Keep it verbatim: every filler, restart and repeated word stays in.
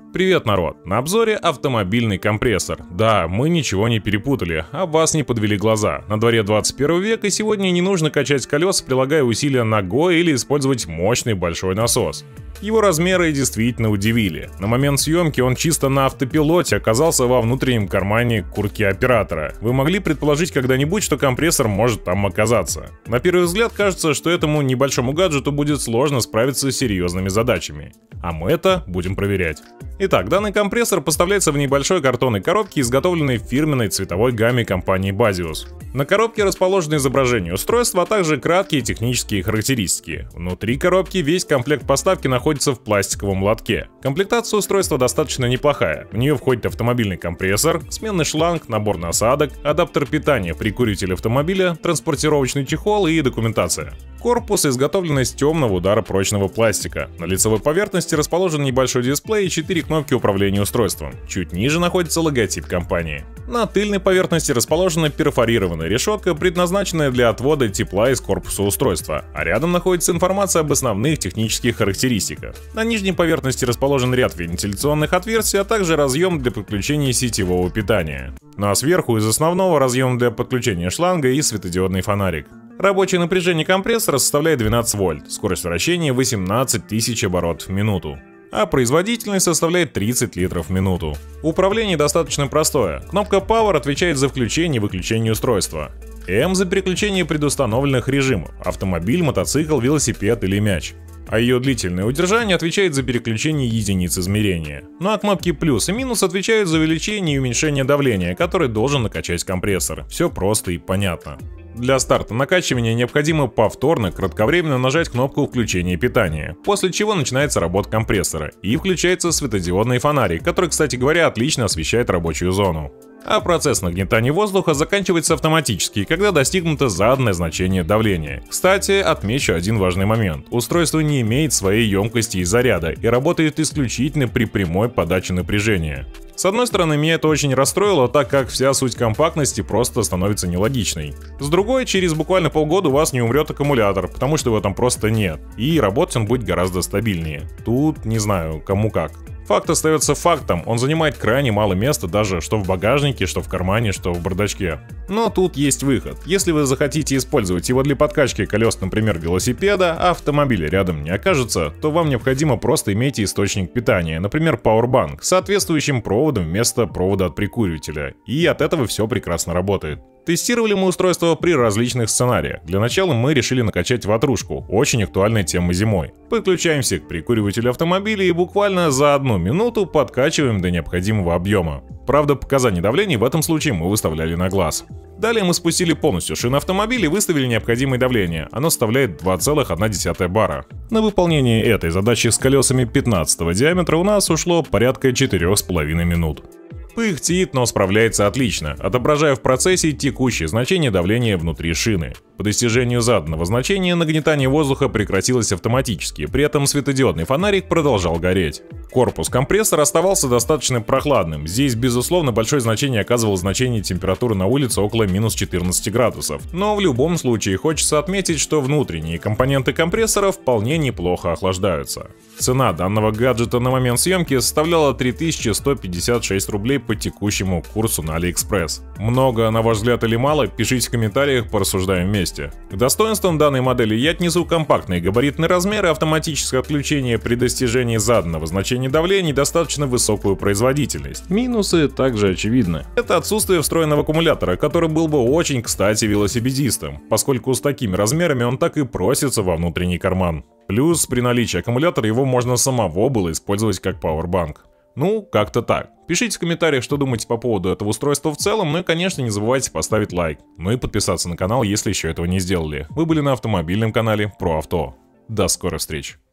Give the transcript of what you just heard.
Привет, народ! На обзоре автомобильный компрессор. Да, мы ничего не перепутали, а вас не подвели глаза. На дворе двадцать первый век, и сегодня не нужно качать колеса, прилагая усилия ногой или использовать мощный большой насос. Его размеры действительно удивили. На момент съемки он чисто на автопилоте оказался во внутреннем кармане куртки оператора. Вы могли предположить когда-нибудь, что компрессор может там оказаться? На первый взгляд кажется, что этому небольшому гаджету будет сложно справиться с серьезными задачами. А мы это будем проверять. Итак, данный компрессор поставляется в небольшой картонной коробке, изготовленной в фирменной цветовой гамме компании Basius. На коробке расположено изображение устройства, а также краткие технические характеристики. Внутри коробки весь комплект поставки находится в пластиковом лотке. Комплектация устройства достаточно неплохая. В нее входит автомобильный компрессор, сменный шланг, набор насадок, адаптер питания, прикуритель автомобиля, транспортировочный чехол и документация. Корпус изготовлен из темного удара прочного пластика. На лицевой поверхности расположен небольшой дисплей и четыре кнопки управления устройством. Чуть ниже находится логотип компании. На тыльной поверхности расположена перфорированная решетка, предназначенная для отвода тепла из корпуса устройства, а рядом находится информация об основных технических характеристиках. На нижней поверхности расположен ряд вентиляционных отверстий, а также разъем для подключения сетевого питания. Ну а сверху из основного разъем для подключения шланга и светодиодный фонарик. Рабочее напряжение компрессора составляет двенадцать вольт, скорость вращения восемнадцать тысяч оборотов в минуту, а производительность составляет тридцать литров в минуту. Управление достаточно простое. Кнопка Power отвечает за включение и выключение устройства. М за переключение предустановленных режимов – автомобиль, мотоцикл, велосипед или мяч. А ее длительное удержание отвечает за переключение единиц измерения. Ну а кнопки плюс и минус отвечают за увеличение и уменьшение давления, который должен накачать компрессор. Все просто и понятно. Для старта накачивания необходимо повторно кратковременно нажать кнопку включения питания, после чего начинается работа компрессора и включается светодиодный фонарик, который, кстати говоря, отлично освещает рабочую зону. А процесс нагнетания воздуха заканчивается автоматически, когда достигнуто заданное значение давления. Кстати, отмечу один важный момент. Устройство не имеет своей емкости и заряда и работает исключительно при прямой подаче напряжения. С одной стороны, меня это очень расстроило, так как вся суть компактности просто становится нелогичной. С другой, через буквально полгода у вас не умрет аккумулятор, потому что его там просто нет, и работать он будет гораздо стабильнее. Тут не знаю, кому как. Факт остается фактом, он занимает крайне мало места даже что в багажнике, что в кармане, что в бардачке. Но тут есть выход. Если вы захотите использовать его для подкачки колес, например, велосипеда, а автомобиля рядом не окажется, то вам необходимо просто иметь источник питания, например, Powerbank, с соответствующим проводом вместо провода от прикуривателя, и от этого все прекрасно работает. Тестировали мы устройство при различных сценариях. Для начала мы решили накачать ватрушку, очень актуальная тема зимой. Подключаемся к прикуривателю автомобиля и буквально за одну минуту подкачиваем до необходимого объема. Правда, показания давления в этом случае мы выставляли на глаз. Далее мы спустили полностью шины автомобиля и выставили необходимое давление. Оно составляет два целых одна десятая бара. На выполнение этой задачи с колесами пятнадцатого диаметра у нас ушло порядка четырёх с половиной минут. Пыхтит, но справляется отлично, отображая в процессе текущее значение давления внутри шины. По достижению заданного значения нагнетание воздуха прекратилось автоматически, при этом светодиодный фонарик продолжал гореть. Корпус компрессора оставался достаточно прохладным, здесь безусловно большое значение оказывало значение температуры на улице около минус четырнадцати градусов, но в любом случае хочется отметить, что внутренние компоненты компрессора вполне неплохо охлаждаются. Цена данного гаджета на момент съемки составляла три тысячи сто пятьдесят шесть рублей по текущему курсу на AliExpress. Много, на ваш взгляд, или мало? Пишите в комментариях, порассуждаем вместе. К достоинствам данной модели я отнесу компактные габаритные размеры, автоматическое отключение при достижении заданного значения давления и достаточно высокую производительность. Минусы также очевидны. Это отсутствие встроенного аккумулятора, который был бы очень кстати велосипедистам, поскольку с такими размерами он так и просится во внутренний карман. Плюс при наличии аккумулятора его можно самого было использовать как Powerbank. Ну, как-то так. Пишите в комментариях, что думаете по поводу этого устройства в целом, ну и, конечно, не забывайте поставить лайк. Ну и подписаться на канал, если еще этого не сделали. Вы были на автомобильном канале Про Авто. До скорых встреч.